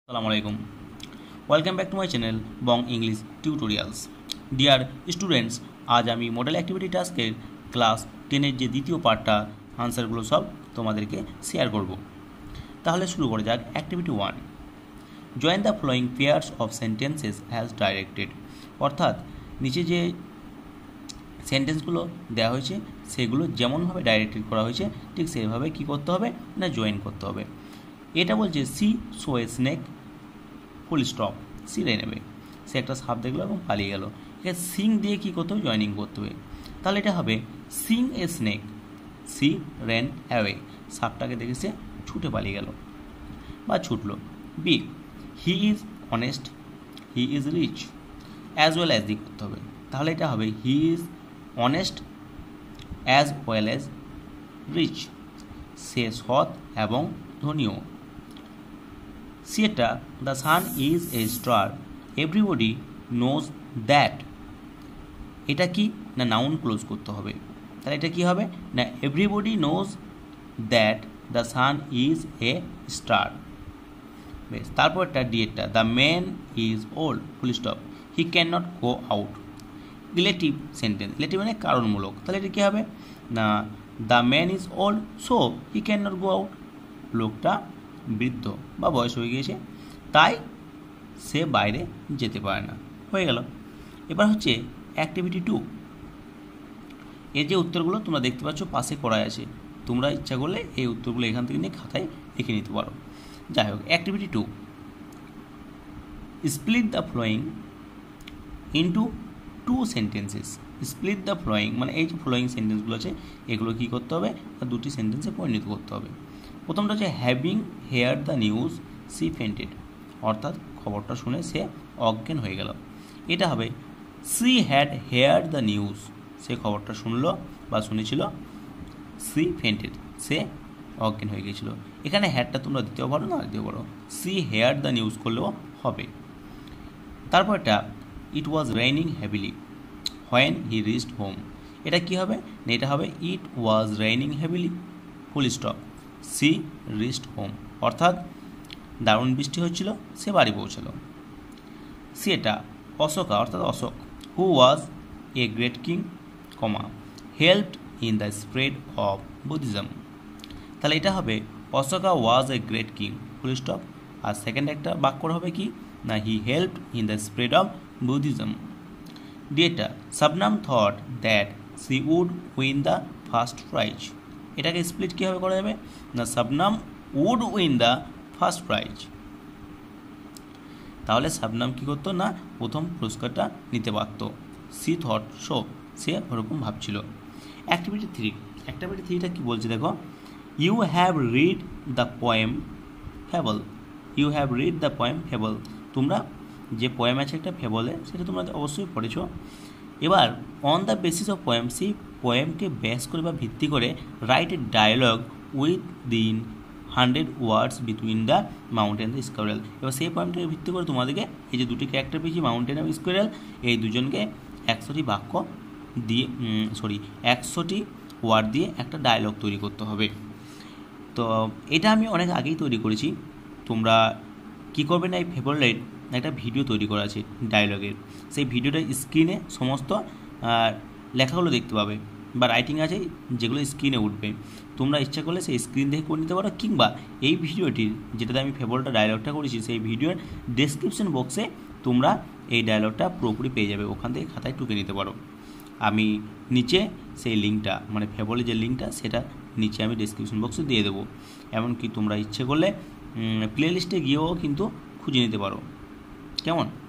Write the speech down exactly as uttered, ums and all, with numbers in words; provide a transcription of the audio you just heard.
আসসালামু আলাইকুম welcome back to my channel Bong English tutorials. Dear students, আজ আমি মডেল অ্যাক্টিভিটি টাস্কের ক্লাস টেনের যে দ্বিতীয় পার্টটা আনসারগুলো সব তোমাদেরকে শেয়ার করব। তাহলে শুরু করা যাক। Activity one, join the following pairs of sentences as directed. অর্থাৎ নিচে যে সেন্টেন্সগুলো দেওয়া হয়েছে সেগুলো যেমনভাবে ডাইরেক্টেড করা হয়েছে ঠিক সেভাবে কী করতে হবে না জয়েন করতে হবে। এটা বলছে she saw a snake full stop, she রে নেবে, সে একটা সাপ দেখলো এবং পালিয়ে গেল। এখানে সিং দিয়ে কী করতে হবে, জয়নিং করতে হবে। তাহলে এটা হবে seeing a snake, she ran away, সাপটাকে দেখে সে ছুটে পালিয়ে গেল বা ছুটলো। B, he is honest, he is rich, as well as দিয়ে করতে হবে। তাহলে এটা হবে he is honest as well as rich, সে সৎ এবং ধনীও। সিয়েটা, the sun is a star, everybody knows that. এটা কি না নাউন ক্লোজ করতে হবে। তাহলে এটা কি হবে না everybody knows that the sun is a star. বেশ, তারপরটা ডিএটা, the man is old full stop, he can not go out. Relative sentence, relative মানে কারণমূলক। তাহলে এটা কী হবে না the man is old so he can not go out, লোকটা বৃদ্ধ বা বয়স হয়ে গিয়েছে তাই সে বাইরে যেতে পারে না। হয়ে গেল। এবার হচ্ছে অ্যাক্টিভিটি টু। এর যে উত্তরগুলো তোমরা দেখতে পাচ্ছ পাশে করা আছে, তোমরা ইচ্ছা করলে এই উত্তরগুলো এখান থেকে নিয়ে খাতায় লিখে নিতে পারো। যাই হোক, activity two, split the following into two sentences. Split the following মানে এই যে ফ্লোয়িং সেন্টেন্সগুলো আছে এগুলো কী করতে হবে, দুটি সেন্টেন্সে পরিণত করতে হবে। প্রথমটা হচ্ছে having hear the news she fainted, অর্থাৎ খবরটা শুনে সে অজ্ঞান হয়ে গেল। এটা হবে she had hear the news, সে খবরটা শুনলো বা শুনেছিল, সি ফেন্টেড, সে অজ্ঞান হয়ে গিয়েছিল। এখানে হ্যাডটা তোমরা দিতেও পারো না দিতেও পারো, সি হেয়ার দ্য নিউজ করলেও হবে। তারপরটা it was raining heavily when he reached home. এটা কী হবে না এটা হবে it was raining heavily full stop she reached home, অর্থাৎ দারুণ বৃষ্টি হচ্ছিল সে বাড়ি পৌঁছালো। সি এটা অশোকা অর্থাৎ Ashok, who was a great king comma helped in the spread of Buddhism. তাহলে এটা হবে Ashoka was a great king full stop, আর সেকেন্ড একটা বাক্য হবে কি না he helped in the spread of Buddhism. ডিএটা, Shabnam thought that she would win the first prize. এটাকে স্প্লিট কীভাবে করা যাবে না Shabnam would win the first prize. তাহলে শবনম কী করতো না প্রথম পুরস্কারটা নিতে পারত, সি থট সো, সে ওরকম ভাবছিল। অ্যাক্টিভিটি থ্রি, অ্যাক্টিভিটি থ্রিটা কী বলছে দেখো, you have read the poem fable, you have read the poem fable. তোমরা যে পোয়েম আছে একটা ফেবলে সেটা তোমরা অবশ্যই পড়েছ। এবার on the basis of poem, সেই পোয়েমকে বেস করে বা ভিত্তি করে রাইট এ ডায়ালগ উইথ দিন hundred words between the mountain the squirrel. এবার সেই পোয়েমটাকে ভিত্তি করে তোমাদেরকে এই যে দুটি ক্যারেক্টার পেয়েছি মাউন্টেন এবং স্কোয়ারেল, এই দুজনকে একশোটি বাক্য দিয়ে সরি একশোটি ওয়ার্ড দিয়ে একটা ডায়লগ তৈরি করতে হবে। তো এটা আমি অনেক আগেই তৈরি করেছি। তোমরা কী করবে না এই ফেভারিট একটা ভিডিও তৈরি করা আছে ডায়লগের, সেই ভিডিওটা স্ক্রিনে সমস্ত লেখাগুলো দেখতে পাবে বা রাইটিং আছে যেগুলো স্ক্রিনে উঠবে। তোমরা ইচ্ছা করলে সেই স্ক্রিন দেখে করে নিতে পারো, কিংবা এই ভিডিওটির যেটাতে আমি ফেভারিটটা ডায়লগটা করেছি সেই ভিডিওর ডেসক্রিপশন বক্সে তোমরা এই ডায়লগটা পুরোপুরি পেয়ে যাবে, ওখান থেকে খাতায় টুকে নিতে পারো। আমি নিচে সেই লিঙ্কটা মানে ফেভারিটের যে লিঙ্কটা সেটা নিচে আমি ডেসক্রিপশন বক্সে দিয়ে দেবো। এমনকি তোমরা ইচ্ছে করলে প্লে লিস্টে গিয়েও কিন্তু খুঁজে নিতে পারো। কেমন?